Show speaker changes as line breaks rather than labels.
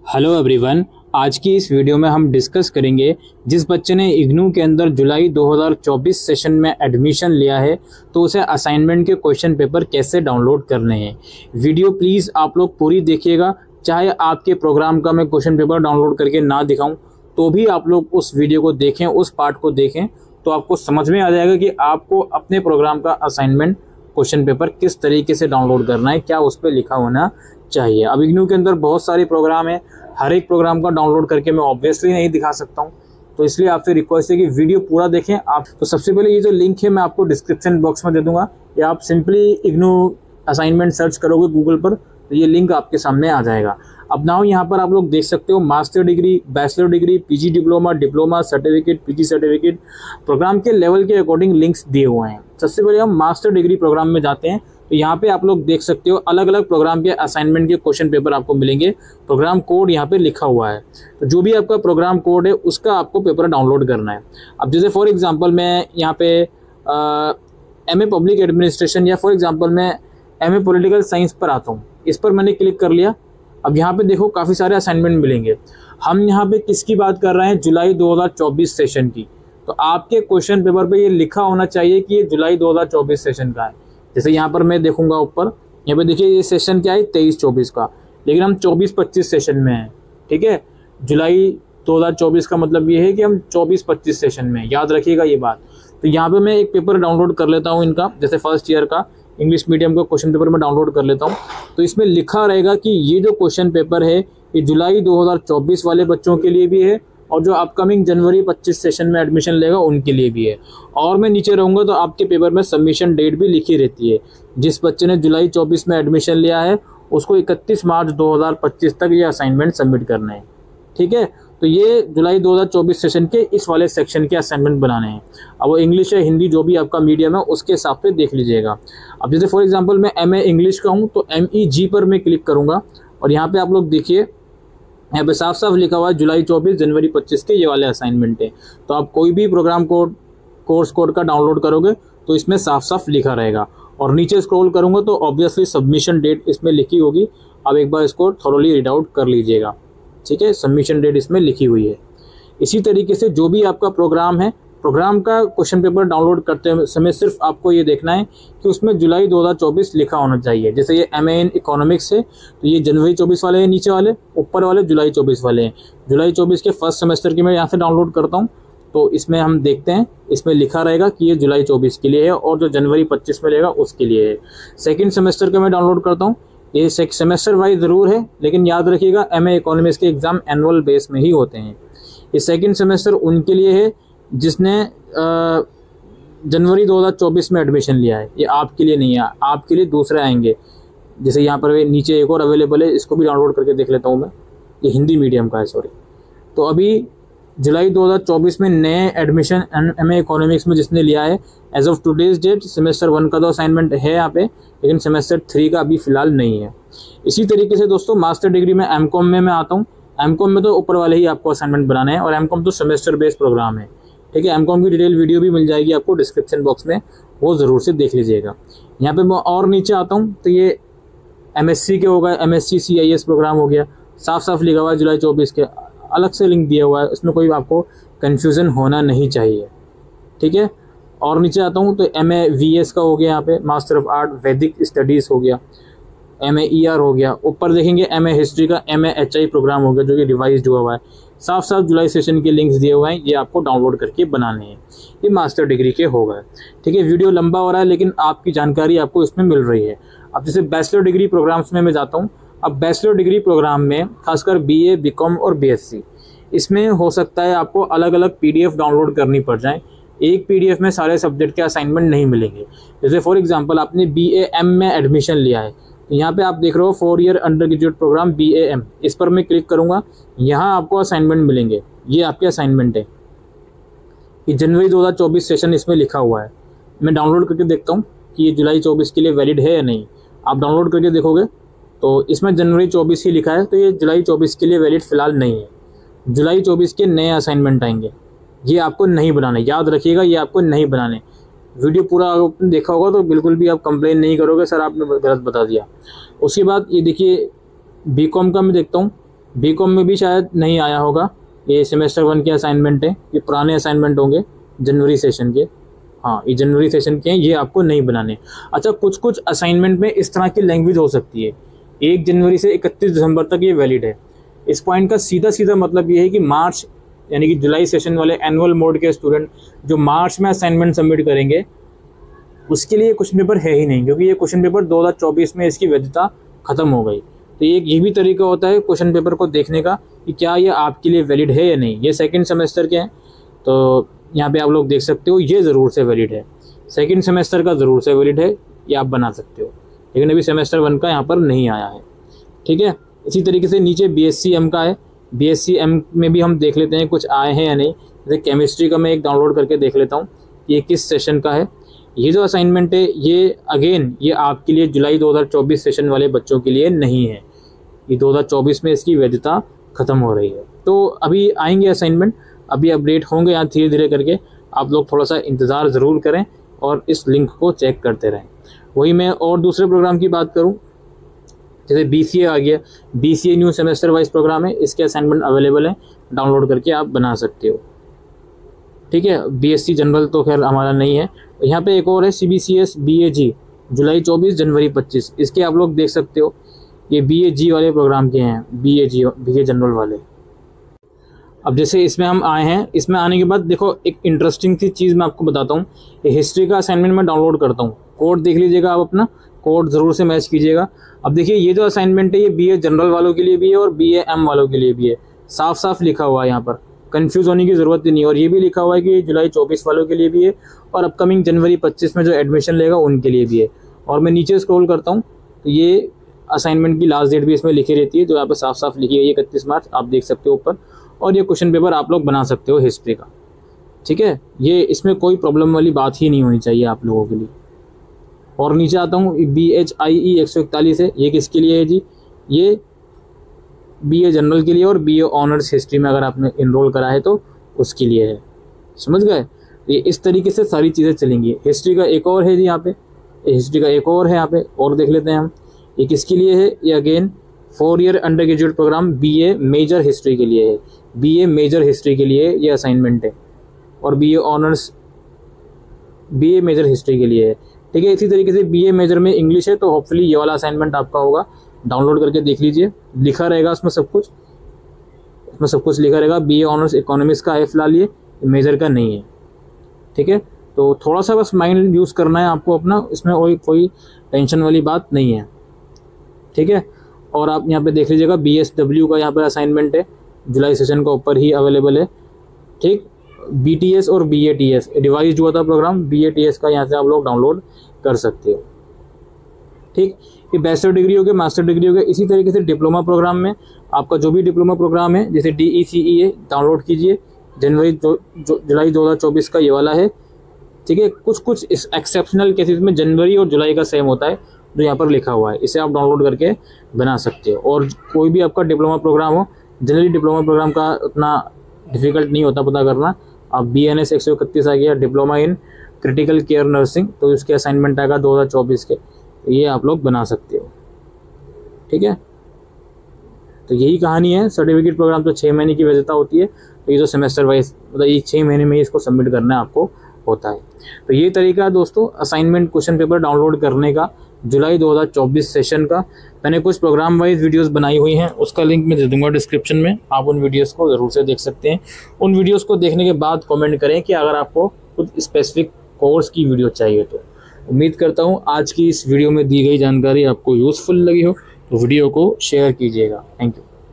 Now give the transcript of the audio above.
Hello everyone. आज की इस वीडियो में हम डिस्कस करेंगे, जिस बच्चे ने इग्नू के अंदर जुलाई 2024 सेशन में एडमिशन लिया है तो उसे असाइनमेंट के क्वेश्चन पेपर कैसे डाउनलोड करने हैं। वीडियो प्लीज़ आप लोग पूरी देखिएगा। चाहे आपके प्रोग्राम का मैं क्वेश्चन पेपर डाउनलोड करके ना दिखाऊं तो भी आप लोग उस वीडियो को देखें, उस पार्ट को देखें, तो आपको समझ में आ जाएगा कि आपको अपने प्रोग्राम का असाइनमेंट क्वेश्चन पेपर किस तरीके से डाउनलोड करना है, क्या उस पर लिखा होना चाहिए। अब इग्नू के अंदर बहुत सारे प्रोग्राम हैं, हर एक प्रोग्राम का डाउनलोड करके मैं ऑब्वियसली नहीं दिखा सकता हूं, तो इसलिए आपसे रिक्वेस्ट है कि वीडियो पूरा देखें आप। तो सबसे पहले ये जो लिंक है मैं आपको डिस्क्रिप्शन बॉक्स में दे दूंगा, या आप सिंपली इग्नू असाइनमेंट सर्च करोगे गूगल पर तो ये लिंक आपके सामने आ जाएगा। अब नाउ यहाँ पर आप लोग देख सकते हो master degree, bachelor degree, PG diploma, diploma certificate, PG certificate, programme के लेवल के अकॉर्डिंग लिंक्स दिए हुए हैं। सबसे पहले हम मास्टर डिग्री प्रोग्राम में जाते हैं, तो यहाँ पे आप लोग देख सकते हो अलग अलग प्रोग्राम के असाइनमेंट के क्वेश्चन पेपर आपको मिलेंगे। प्रोग्राम कोड यहाँ पे लिखा हुआ है, तो जो भी आपका प्रोग्राम कोड है उसका आपको पेपर डाउनलोड करना है। अब जैसे फॉर एग्जांपल मैं यहाँ पे एमए पब्लिक एडमिनिस्ट्रेशन या फॉर एग्जांपल मैं एमए पॉलिटिकल साइंस पर आता हूँ, इस पर मैंने क्लिक कर लिया। अब यहाँ पे देखो काफ़ी सारे असाइनमेंट मिलेंगे। हम यहाँ पे किसकी बात कर रहे हैं? जुलाई 2024 सेशन की। तो आपके क्वेश्चन पेपर पे ये लिखा होना चाहिए कि ये जुलाई 2024 सेशन का है। जैसे यहाँ पर मैं देखूंगा ऊपर, यहाँ पे देखिए ये सेशन क्या है 23-24 का, लेकिन हम 24-25 सेशन में हैं। ठीक है, जुलाई 2024 का मतलब ये है कि हम 24-25 सेशन में, याद रखिएगा ये बात। तो यहाँ पे मैं एक पेपर डाउनलोड कर लेता हूँ इनका, जैसे फर्स्ट ईयर का इंग्लिश मीडियम का क्वेश्चन पेपर मैं डाउनलोड कर लेता हूँ। तो इसमें लिखा रहेगा कि ये जो क्वेश्चन पेपर है ये जुलाई 2024 वाले बच्चों के लिए भी है और जो अपकमिंग जनवरी 25 सेशन में एडमिशन लेगा उनके लिए भी है। और मैं नीचे रहूँगा तो आपके पेपर में सबमिशन डेट भी लिखी रहती है। जिस बच्चे ने जुलाई 24 में एडमिशन लिया है उसको 31 मार्च 2025 तक ये असाइनमेंट सबमिट करना है। ठीक है, तो ये जुलाई 2024 सेशन के इस वाले सेक्शन के असाइनमेंट बनाने हैं। अब वो इंग्लिश या हिंदी जो भी आपका मीडियम है उसके हिसाब से देख लीजिएगा। अब जैसे फॉर एग्जांपल मैं एमए इंग्लिश का हूँ तो MEG पर मैं क्लिक करूँगा और यहाँ पे आप लोग देखिए, यहाँ पे साफ साफ लिखा हुआ है जुलाई 24 जनवरी 25 के ये वाले असाइनमेंट है। तो आप कोई भी प्रोग्राम कोड, कोर्स कोड का डाउनलोड करोगे तो इसमें साफ साफ लिखा रहेगा। और नीचे स्क्रॉल करूँगा तो ऑब्वियसली सबमिशन डेट इसमें लिखी होगी। अब एक बार इसको थोरोली रीड आउट कर लीजिएगा। ठीक है, सबमिशन डेट इसमें लिखी हुई है। इसी तरीके से जो भी आपका प्रोग्राम है, प्रोग्राम का क्वेश्चन पेपर डाउनलोड करते समय सिर्फ आपको ये देखना है कि उसमें जुलाई 2024 लिखा होना चाहिए। जैसे ये MA इन इकोनॉमिक्स है तो ये जनवरी 24 वाले हैं, नीचे वाले, ऊपर वाले जुलाई 24 वाले हैं। जुलाई 24 के फर्स्ट सेमेस्टर की मैं यहाँ से डाउनलोड करता हूँ, तो इसमें हम देखते हैं, इसमें लिखा रहेगा कि ये जुलाई 24 के लिए है और जो जनवरी 25 में रहेगा उसके लिए है। सेकेंड सेमेस्टर का मैं डाउनलोड करता हूँ, ये सेमेस्टर वाइज ज़रूर है, लेकिन याद रखिएगा MA इकोनॉमिक्स के एग्ज़ाम एनुअल बेस में ही होते हैं। ये सेकंड सेमेस्टर उनके लिए है जिसने जनवरी 2024 में एडमिशन लिया है, ये आपके लिए नहीं है, आपके लिए दूसरे आएंगे। जैसे यहाँ पर नीचे एक और अवेलेबल है, इसको भी डाउनलोड करके देख लेता हूँ मैं, ये हिंदी मीडियम का है, सॉरी। तो अभी जुलाई 2024 में नए एडमिशन MA इकोनॉमिक्स में जिसने लिया है, as of today's date semester 1 का तो असाइनमेंट है यहाँ पे, लेकिन सेमेस्टर 3 का अभी फिलहाल नहीं है। इसी तरीके से दोस्तों मास्टर डिग्री में MCOM में मैं आता हूँ। MCOM में तो ऊपर वाले ही आपको असाइनमेंट बनाने हैं और MCOM तो सेमेस्टर बेस्ड प्रोग्राम है। ठीक है, MCOM की डिटेल वीडियो भी मिल जाएगी आपको डिस्क्रिप्शन बॉक्स में, वो ज़रूर से देख लीजिएगा। यहाँ पे मैं और नीचे आता हूँ तो ये MSc के होगा, MSc CIS प्रोग्राम हो गया, साफ साफ लिखा हुआ है जुलाई 24 के, अलग से लिंक दिया हुआ है, उसमें कोई आपको कन्फ्यूज़न होना नहीं चाहिए। ठीक है, और नीचे आता हूँ तो MA VS का हो गया, यहाँ पे मास्टर ऑफ आर्ट वैदिक स्टडीज़ हो गया, MA ER हो गया। ऊपर देखेंगे MA हिस्ट्री का MA HI प्रोग्राम हो गया जो कि रिवाइज हुआ हुआ है। साफ साफ जुलाई सेशन के लिंक्स दिए हुए हैं, ये आपको डाउनलोड करके बनाने हैं। ये मास्टर डिग्री के हो गए। ठीक है, वीडियो लंबा हो रहा है लेकिन आपकी जानकारी आपको इसमें मिल रही है। अब जैसे बैचलर डिग्री प्रोग्राम्स में मैं जाता हूँ। अब बैचलर डिग्री प्रोग्राम में खासकर BA, BCom और BSc, इसमें हो सकता है आपको अलग अलग PDF डाउनलोड करनी पड़ जाए। एक PDF में सारे सब्जेक्ट के असाइनमेंट नहीं मिलेंगे। जैसे फॉर एग्जांपल आपने BAM में एडमिशन लिया है, तो यहाँ पे आप देख रहे हो 4 year undergraduate programme BAM, इस पर मैं क्लिक करूँगा, यहाँ आपको असाइनमेंट मिलेंगे। ये आपके असाइनमेंट है, ये जनवरी 2024 सेशन इसमें लिखा हुआ है। मैं डाउनलोड करके देखता हूँ कि ये जुलाई 24 के लिए वैलिड है या नहीं। आप डाउनलोड करके देखोगे तो इसमें जनवरी 24 ही लिखा है, तो ये जुलाई 24 के लिए वैलिड फ़िलहाल नहीं है। जुलाई 24 के नए असाइनमेंट आएंगे, ये आपको नहीं बनाने, याद रखिएगा ये आपको नहीं बनाने। वीडियो पूरा आपने देखा होगा तो बिल्कुल भी आप कंप्लेन नहीं करोगे सर आपने गलत बता दिया। उसके बाद ये देखिए BCom का मैं देखता हूँ, बीकॉम में भी शायद नहीं आया होगा। ये सेमेस्टर 1 के असाइनमेंट है, ये पुराने असाइनमेंट होंगे जनवरी सेशन के। हाँ, ये जनवरी सेशन के हैं, ये आपको नहीं बनाने। अच्छा, कुछ कुछ असाइनमेंट में इस तरह की लैंग्वेज हो सकती है। 1 जनवरी से 31 दिसंबर तक ये वैलिड है। इस पॉइंट का सीधा सीधा मतलब ये है कि मार्च यानी कि जुलाई सेशन वाले एनुअल मोड के स्टूडेंट जो मार्च में असाइनमेंट सबमिट करेंगे उसके लिए क्वेश्चन पेपर है ही नहीं, क्योंकि ये क्वेश्चन पेपर 2024 में इसकी वैधता खत्म हो गई। तो ये भी तरीका होता है क्वेश्चन पेपर को देखने का कि क्या ये आपके लिए वैलिड है या नहीं। ये सेकंड सेमेस्टर के हैं, तो यहाँ पे आप लोग देख सकते हो ये ज़रूर से वैलिड है। सेकंड सेमेस्टर का ज़रूर से वैलिड है, ये आप बना सकते हो, लेकिन अभी सेमेस्टर 1 का यहाँ पर नहीं आया है। ठीक है, इसी तरीके से नीचे BSc का है। BSc में भी हम देख लेते हैं कुछ आए हैं या नहीं। जैसे केमिस्ट्री का मैं एक डाउनलोड करके देख लेता हूँ ये किस सेशन का है। ये जो असाइनमेंट है ये अगेन ये आपके लिए जुलाई 2024 सेशन वाले बच्चों के लिए नहीं है। ये 2024 में इसकी वैधता ख़त्म हो रही है। तो अभी आएंगे असाइनमेंट, अभी अपडेट होंगे यहाँ धीरे धीरे करके। आप लोग थोड़ा सा इंतज़ार ज़रूर करें और इस लिंक को चेक करते रहें। वही मैं और दूसरे प्रोग्राम की बात करूँ, जैसे BCA आ गया। BCA new semester wise programme है, इसके असाइनमेंट अवेलेबल है, डाउनलोड करके आप बना सकते हो। ठीक है, BSc जनरल तो खैर हमारा नहीं है। यहाँ पे एक और है CBCS BAG जुलाई 24 जनवरी 25, इसके आप लोग देख सकते हो। ये BAG वाले प्रोग्राम के हैं, BA जनरल वाले। अब जैसे इसमें हम आए हैं, इसमें आने के बाद देखो एक इंटरेस्टिंग सी चीज़ मैं आपको बताता हूँ। ये हिस्ट्री का असाइनमेंट मैं डाउनलोड करता हूँ, कोड देख लीजिएगा आप, अपना कोड ज़रूर से मैच कीजिएगा। अब देखिए ये जो असाइनमेंट है ये BA जनरल वालों के लिए भी है और BAM वालों के लिए भी है। साफ साफ लिखा हुआ है यहाँ पर, कंफ्यूज होने की ज़रूरत ही नहीं है। और ये भी लिखा हुआ है कि जुलाई 24 वालों के लिए भी है और अपकमिंग जनवरी 25 में जो एडमिशन लेगा उनके लिए भी है। और मैं नीचे स्क्रॉल करता हूँ तो ये असाइनमेंट की लास्ट डेट भी इसमें लिखी रहती है, जो यहाँ पर साफ साफ लिखी है 31 मार्च, आप देख सकते हो ऊपर। और ये क्वेश्चन पेपर आप लोग बना सकते हो हिस्ट्री का। ठीक है, ये इसमें कोई प्रॉब्लम वाली बात ही नहीं होनी चाहिए आप लोगों के लिए। और नीचे आता हूँ, BHIE 141 है, ये किसके लिए है जी? ये BA जनरल के लिए और BA ऑनर्स हिस्ट्री में अगर आपने इनरोल करा है तो उसके लिए है। समझ गए? ये इस तरीके से सारी चीज़ें चलेंगी। हिस्ट्री का एक और है जी यहाँ पे, हिस्ट्री का एक और है यहाँ पे, और देख लेते हैं हम। ये किसके लिए है? ये again 4 year undergraduate programme BA major history के लिए है। BA मेजर हिस्ट्री के लिए ये असाइनमेंट है और BA honours BA major history के लिए है। ठीक है, इसी तरीके से BA मेजर में इंग्लिश है तो होपफुली ये वाला असाइनमेंट आपका होगा। डाउनलोड करके देख लीजिए, लिखा रहेगा उसमें सब कुछ, इसमें सब कुछ लिखा रहेगा। BA ऑनर्स इकोनॉमिक्स का है फिलहाल, ये मेजर का नहीं है। ठीक है, तो थोड़ा सा बस माइंड यूज़ करना है आपको अपना, इसमें कोई टेंशन वाली बात नहीं है। ठीक है, और आप यहाँ पे देख लीजिएगा BSW का यहाँ पर असाइनमेंट है, जुलाई सेशन का ऊपर ही अवेलेबल है। ठीक, BTS और BATS रिवाइज हुआ था प्रोग्राम, BATS का यहाँ से आप लोग डाउनलोड कर सकते हो। ठीक, ये बैचलर डिग्री हो गया, मास्टर डिग्री हो गया। इसी तरीके से डिप्लोमा प्रोग्राम में आपका जो भी डिप्लोमा प्रोग्राम है, जैसे DECE डाउनलोड कीजिए, जुलाई 2024 का ये वाला है। ठीक है, कुछ इस एक्सेप्शनल केसेस में जनवरी और जुलाई का सेम होता है जो यहाँ पर लिखा हुआ है, इसे आप डाउनलोड करके बना सकते हो। और कोई भी आपका डिप्लोमा प्रोग्राम हो, जनरली डिप्लोमा प्रोग्राम का उतना डिफ़िकल्ट नहीं होता पता करना। आप BNS 131 आ गया, diploma in critical care nursing, तो इसके असाइनमेंट आएगा 2024 के, ये आप लोग बना सकते हो। ठीक है, तो यही कहानी है। सर्टिफिकेट प्रोग्राम तो 6 महीने की वैधता होती है, तो ये तो सेमेस्टर वाइज मतलब ये 6 महीने में ही इसको सबमिट करना आपको होता है। तो ये तरीका है दोस्तों असाइनमेंट क्वेश्चन पेपर डाउनलोड करने का जुलाई 2024 सेशन का। मैंने कुछ प्रोग्राम वाइज वीडियोस बनाई हुई हैं, उसका लिंक मैं दे दूंगा डिस्क्रिप्शन में, आप उन वीडियोस को ज़रूर से देख सकते हैं। उन वीडियोस को देखने के बाद कमेंट करें कि अगर आपको कुछ स्पेसिफिक कोर्स की वीडियो चाहिए तो। उम्मीद करता हूँ आज की इस वीडियो में दी गई जानकारी आपको यूज़फुल लगी हो, तो वीडियो को शेयर कीजिएगा। Thank you.